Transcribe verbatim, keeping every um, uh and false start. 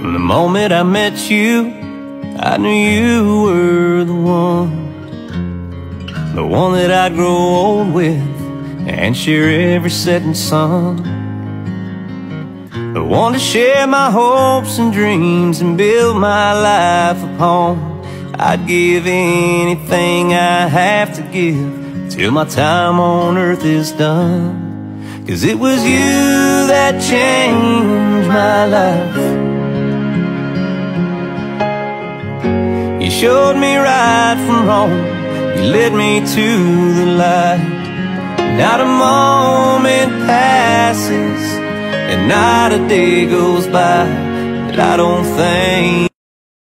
From the moment I met you, I knew you were the one, the one that I'd grow old with and share every setting sun, the one to share my hopes and dreams and build my life upon. I'd give anything I have to give till my time on earth is done. 'Cause it was you that changed my life. You showed me right from wrong, you led me to the light. Not a moment passes and not a day goes by that I don't think